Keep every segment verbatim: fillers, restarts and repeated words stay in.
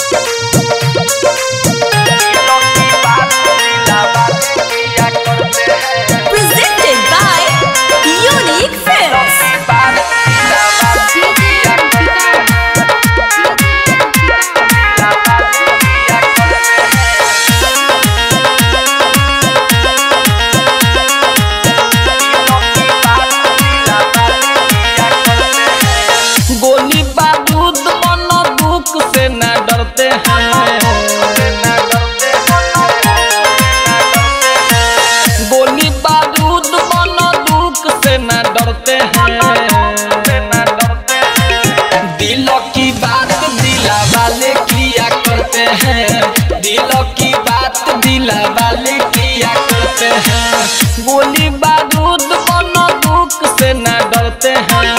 गोली बारूद बंदूक से न डरते हैं।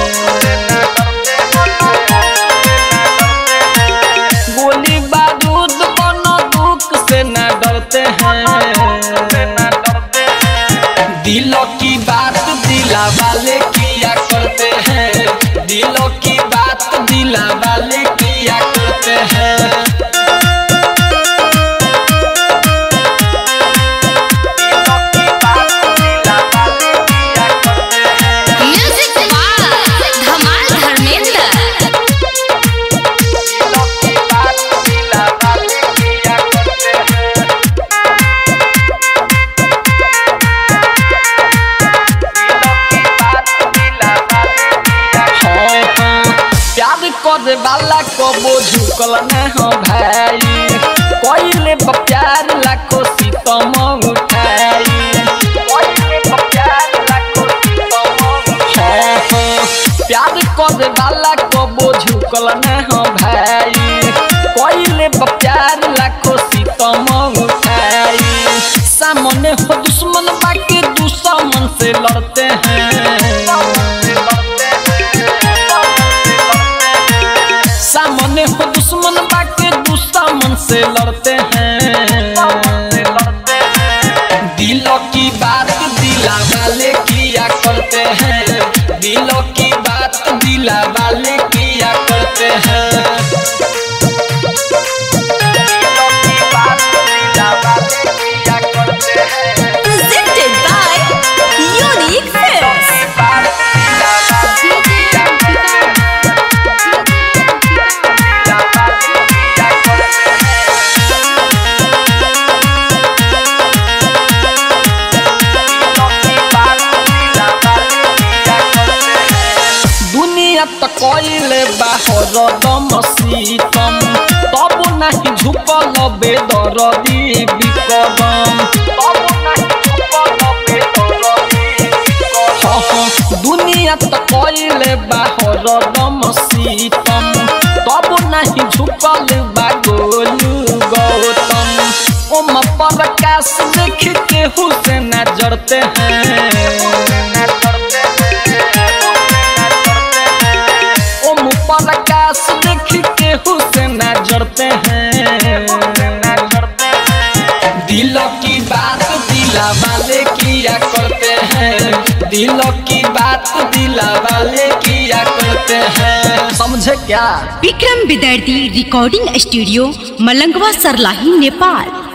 गोली बारूद बंदूक से न डरते हैं। दिलों की बात दिला वाले किया करते हैं। दिलों की बात दिला वाले किया करते हैं। करे वाला कबो झुकल न हो भाई, कोइले प्यार लाखों सीतम उठाई। प्यार करे वाला कबो झुकल न हो भाई, कोइले प्यार लाखों सीतम उठाई। सामने हो दुश्मन बाकी दुश्मन से लड़ते हैं। सामने हो दुश्मन बाके दुश्मन से लड़ते हैं। दिलों की बात दिला वाले किया करते हैं। दिलों की बात दिला वाले किया करते हैं। Presented by Unique Films. तो कोइले बाहर दम सीतम, तब नहीं झुकल बेदर्दी विक्रम। दुनिया तो कोइले बाहर दम सीतम, तब नहीं झुकल बा गोलू गौतम। ओम प्रकाश देख के हुसैन जड़ते हैं। प्रकाश देख के हुसैन जड़ते हैं। दिलों की बात दिला वाले किया करते हैं। दिलों की बात दिला वाले किया करते हैं। समझे क्या? Vikram Vidyarthi recording studio Malangwa Sarlahi Nepal.